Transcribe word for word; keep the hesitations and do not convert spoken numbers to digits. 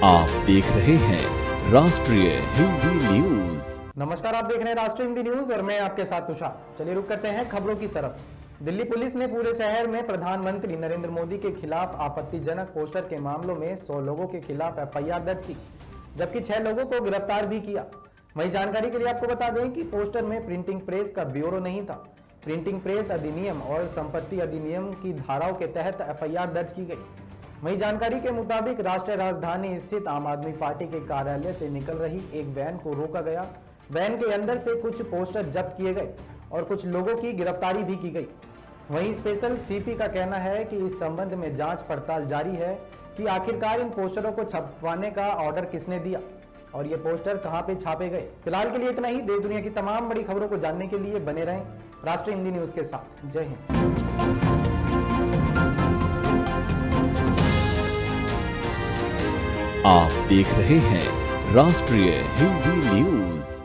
आप देख रहे हैं राष्ट्रीय हिंदी न्यूज। नमस्कार, आप देख रहे हैं राष्ट्रीय हिंदी न्यूज और मैं आपके साथ तुषार। चलिए रुक करते हैं खबरों की तरफ। दिल्ली पुलिस ने पूरे शहर में प्रधानमंत्री नरेंद्र मोदी के खिलाफ आपत्तिजनक पोस्टर के मामलों में सौ लोगों के खिलाफ एफ आई आर दर्ज की, जबकि छह लोगों को गिरफ्तार भी किया। वहीं जानकारी के लिए आपको बता दें कि पोस्टर में प्रिंटिंग प्रेस का ब्यूरो नहीं था। प्रिंटिंग प्रेस अधिनियम और संपत्ति अधिनियम की धाराओं के तहत एफ आई आर दर्ज की गई। वहीं जानकारी के मुताबिक राष्ट्रीय राजधानी स्थित आम आदमी पार्टी के कार्यालय से निकल रही एक वैन को रोका गया। वैन के अंदर से कुछ पोस्टर जब्त किए गए और कुछ लोगों की गिरफ्तारी भी की गई। वहीं स्पेशल सी पी का कहना है कि इस संबंध में जांच पड़ताल जारी है कि आखिरकार इन पोस्टरों को छपवाने का ऑर्डर किसने दिया और ये पोस्टर कहां पे छापे गए। फिलहाल के लिए इतना ही। देश दुनिया की तमाम बड़ी खबरों को जानने के लिए बने रहें राष्ट्रीय हिंदी न्यूज के साथ। जय हिंद। आप देख रहे हैं राष्ट्रीय हिंदी न्यूज।